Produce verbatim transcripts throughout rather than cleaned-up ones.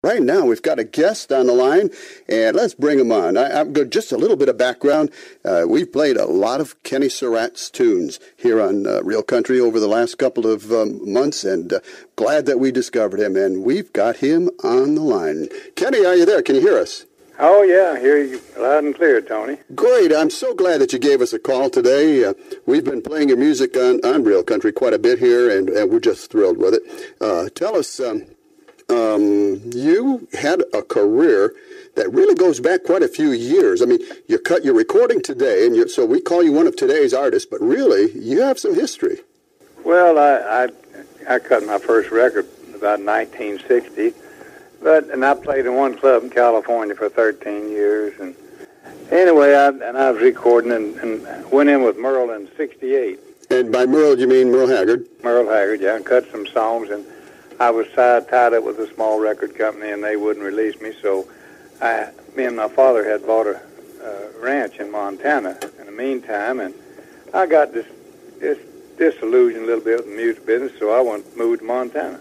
Right now, we've got a guest on the line, and let's bring him on. I, I'm good. Just a little bit of background. Uh, we've played a lot of Kenney Seratt's tunes here on uh, Real Country over the last couple of um, months, and uh, glad that we discovered him, and we've got him on the line. Kenney, are you there? Can you hear us? Oh, yeah, I hear you loud and clear, Tony. Great. I'm so glad that you gave us a call today. Uh, we've been playing your music on, on Real Country quite a bit here, and, and we're just thrilled with it. Uh, tell us... Um, Um, you had a career that really goes back quite a few years. I mean, you cut your recording today, and you're, so we call you one of today's artists, but really, you have some history. Well, I I, I cut my first record about nineteen sixty, but and I played in one club in California for thirteen years, and anyway, I, and I was recording and, and went in with Merle in sixty-eight. And by Merle, you mean Merle Haggard? Merle Haggard, yeah, and cut some songs, and I was tied, tied up with a small record company, and they wouldn't release me. So, I, me and my father had bought a uh, ranch in Montana in the meantime, and I got this, this disillusioned a little bit with the music business. So I went moved to Montana.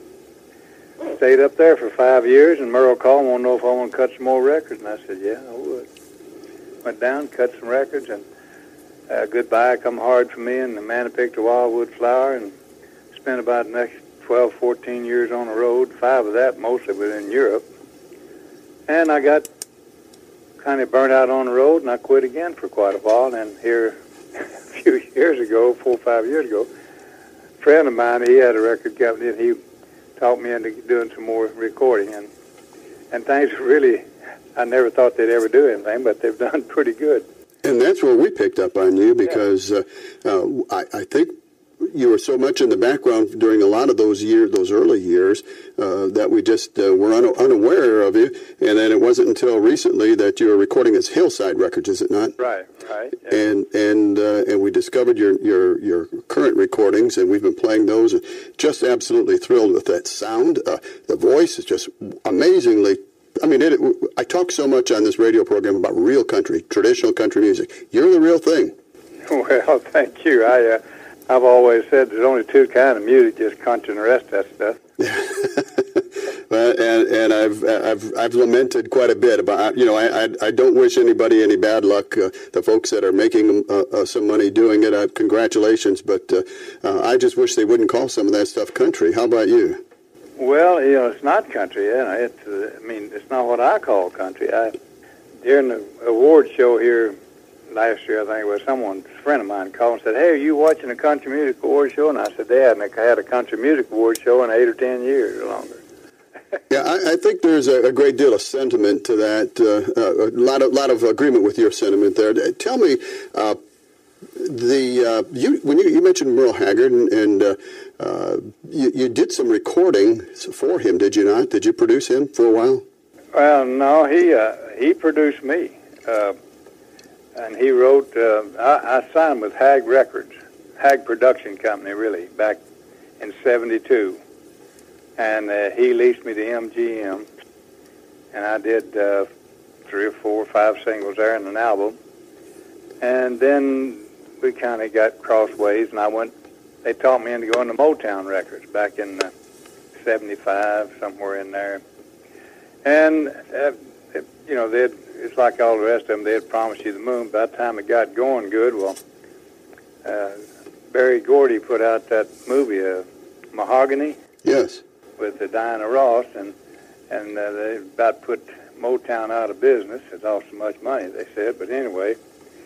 Stayed up there for five years, and Merle called and wanted to know if I want to cut some more records, and I said, yeah, I would. Went down, cut some records, and uh, Goodbye Come Hard for Me, and The Man Who Picked a Wildwood Flower, and spent about the next twelve, fourteen years on the road, five of that mostly within Europe. And I got kind of burnt out on the road, and I quit again for quite a while. And here, a few years ago, four or five years ago, a friend of mine, he had a record company, and he talked me into doing some more recording. And, and things really, I never thought they'd ever do anything, but they've done pretty good. And that's where we picked up on you, because yeah. uh, uh, I, I think you were so much in the background during a lot of those years, those early years, uh, that we just uh, were un- unaware of you. And then it wasn't until recently that you were recording as Hillside Records, is it not? Right, right. Yeah. And and uh, and we discovered your, your your current recordings, and we've been playing those. And just absolutely thrilled with that sound. Uh, the voice is just amazingly. I mean, it, it, I talk so much on this radio program about real country, traditional country music. You're the real thing. Well, thank you. I. Uh, I've always said there's only two kind of music, just country and the rest of that stuff. Well, and and I've I've I've lamented quite a bit about, you know, I I, I don't wish anybody any bad luck. Uh, the folks that are making uh, uh, some money doing it, uh, congratulations. But uh, uh, I just wish they wouldn't call some of that stuff country. How about you? Well, you know, it's not country. You know, it's uh, I mean, it's not what I call country. I during the award show here last year, I think it was, someone, a friend of mine called and said, hey, are you watching a country music award show? And I said, they hadn't had a country music award show in eight or ten years or longer. Yeah, I, I think there's a, a great deal of sentiment to that, uh, uh, a lot of lot of agreement with your sentiment there. Tell me, uh, the uh, you when you, you mentioned Merle Haggard, and, and uh, uh, you, you did some recording for him, did you not? Did you produce him for a while? Well, no, he uh, he produced me. Uh, And he wrote, uh, I, I signed with Hag Records, Hag Production Company, really, back in seventy-two. And uh, he leased me to M G M. And I did uh, three or four or five singles there and an album. And then we kind of got crossways, and I went, they taught me into going to Motown Records back in uh, seventy-five, somewhere in there. And, uh, it, you know, they'd, it's like all the rest of them, they'd promise you the moon. By the time it got going good, well, uh, Barry Gordy put out that movie, uh, Mahogany. Yes. With uh, Diana Ross, and and uh, they about put Motown out of business. It lost so much money, they said. But anyway,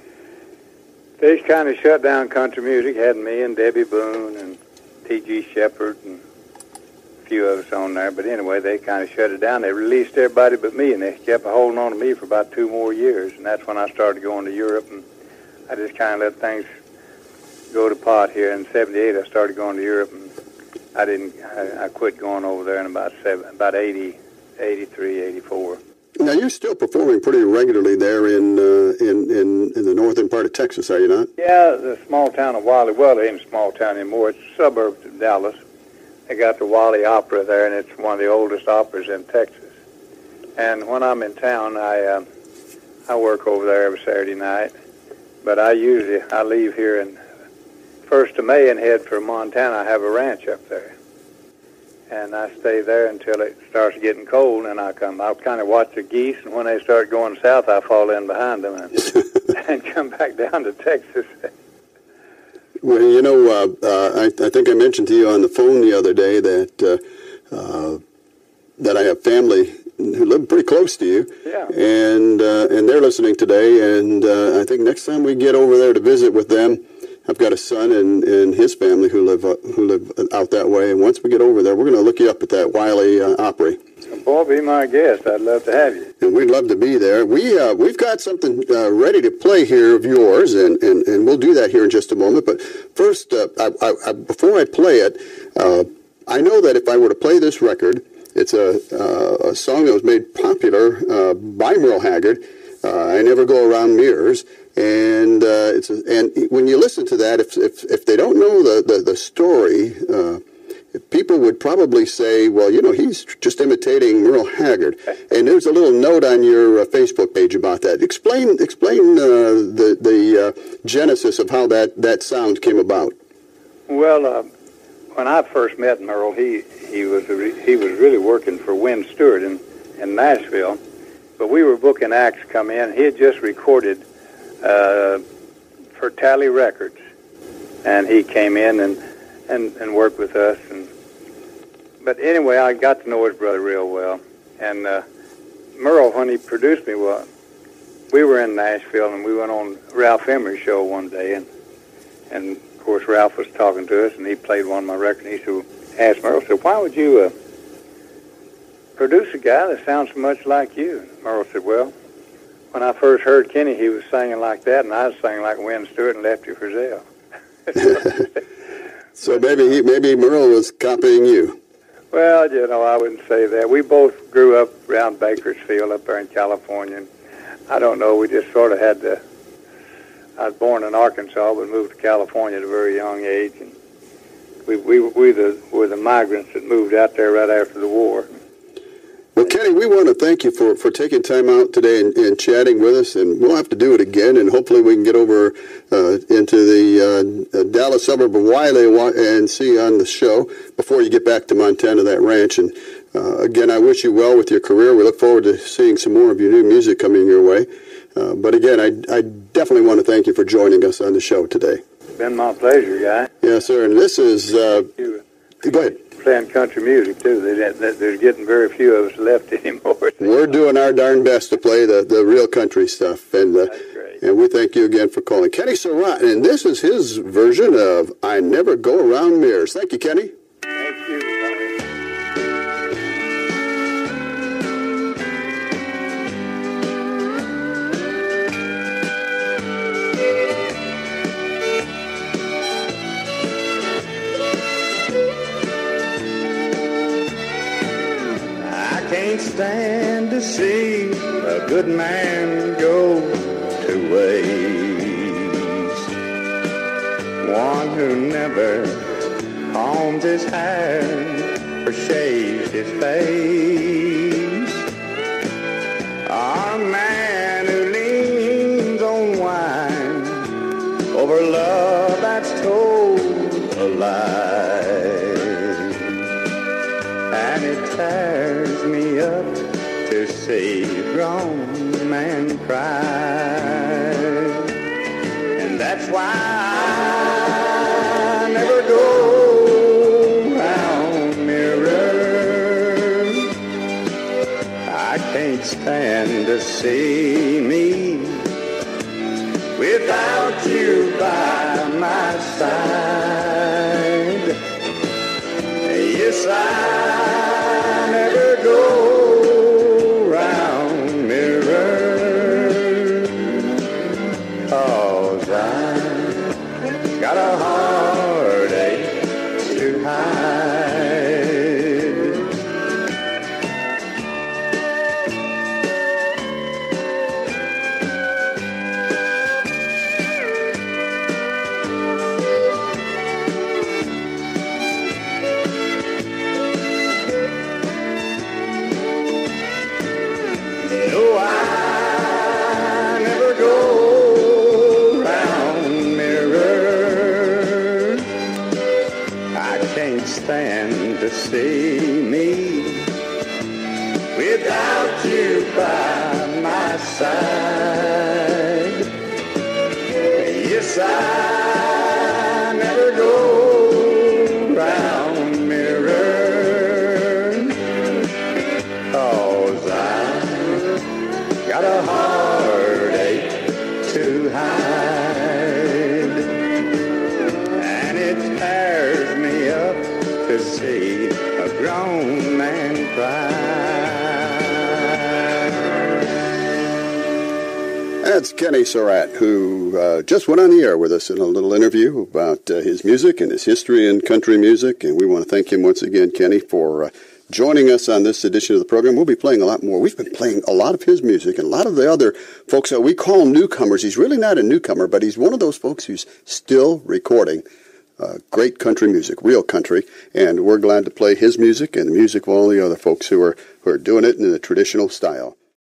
they kind of shut down country music. Had me and Debbie Boone and T G Shepherd and a few of us on there. But anyway, they kind of shut it down. They released everybody but me, and they kept holding on to me for about two more years. And that's when I started going to Europe, and I just kind of let things go to pot here. In seventy-eight, I started going to Europe, and I didn't. I, I quit going over there in about seven, about eighty, eighty-three, eighty-four. Now you're still performing pretty regularly there in uh, in, in in the northern part of Texas, are you not? Yeah, the small town of Wally. Well, it ain't a small town anymore. It's a suburb of Dallas. They got the Wally Opera there, and it's one of the oldest operas in Texas. And when I'm in town, I uh, I work over there every Saturday night. But I usually I leave here in first of May and head for Montana. I have a ranch up there, and I stay there until it starts getting cold, and I come. I'll kind of watch the geese, and when they start going south, I fall in behind them and, and come back down to Texas. Well, you know, uh, uh, I, I think I mentioned to you on the phone the other day that uh, uh, that I have family who live pretty close to you, yeah, and uh, and they're listening today. And uh, I think next time we get over there to visit with them, I've got a son and, and his family who live uh, who live out that way. And once we get over there, we're going to look you up at that Wiley uh, Opry. Boy, be my guest. I'd love to have you. And we'd love to be there. We, uh, we've got something uh, ready to play here of yours, and, and, and we'll do that here in just a moment. But first, uh, I, I, I, before I play it, uh, I know that if I were to play this record, it's a, uh, a song that was made popular uh, by Merle Haggard, uh, I Never Go Around Mirrors. And uh, it's a, and when you listen to that, if if, if they don't know the, the, the story, uh, people would probably say, well, you know, he's just imitating Merle Haggard. And there's a little note on your uh, Facebook page about that. Explain explain uh, the, the uh, genesis of how that, that sound came about. Well, uh, when I first met Merle, he, he, was, a re- he was really working for Wynn Stewart in, in Nashville. But we were booking acts come in. He had just recorded uh, for Tally Records. And he came in and And, and worked with us, and but anyway, I got to know his brother real well. And uh, Merle, when he produced me, well, we were in Nashville, and we went on Ralph Emery's show one day, and and of course Ralph was talking to us, and he played one of my records. And he said, asked Merle, said, "Why would you uh, produce a guy that sounds so much like you?" And Merle said, "Well, when I first heard Kenney, he was singing like that, and I was singing like Wynn Stewart and Lefty Frizzell." So maybe he, maybe Merle was copying you. Well, you know, I wouldn't say that. We both grew up around Bakersfield up there in California. And I don't know, we just sort of had to. I was born in Arkansas, but moved to California at a very young age. And we we, we the, were the migrants that moved out there right after the war. Well, Kenney, we want to thank you for, for taking time out today and, and chatting with us, and we'll have to do it again, and hopefully we can get over uh, into the uh, Dallas suburb of Wiley and see you on the show before you get back to Montana, that ranch. And uh, again, I wish you well with your career. We look forward to seeing some more of your new music coming your way. Uh, but again, I, I definitely want to thank you for joining us on the show today. It's been my pleasure, guy. Yes, sir. And this is... Uh, go ahead. Playing country music, too. There's getting very few of us left anymore. We're doing our darn best to play the, the real country stuff. And uh, That's great. And we thank you again for calling. Kenney Seratt, and this is his version of I Never Go Around Mirrors. Thank you, Kenney. Thank you, Tommy. Can't stand to see a good man go to waste. One who never combs his hair or shaves his face. A man who leans on wine over love that's told a lie. And it tears me up to see a grown man cry. And that's why I never go round mirrors. I can't stand to see me without you by my side. Yes, I got a heartache to hide. without you by my side. Yes, I never go round mirror, 'cause I got a heartache to hide, and it tears me up to see a grown man cry. That's Kenney Seratt, who uh, just went on the air with us in a little interview about uh, his music and his history in country music. And we want to thank him once again, Kenney, for uh, joining us on this edition of the program. We'll be playing a lot more. We've been playing a lot of his music and a lot of the other folks that we call newcomers. He's really not a newcomer, but he's one of those folks who's still recording uh, great country music, real country. And we're glad to play his music and the music of all the other folks who are, who are doing it in the traditional style.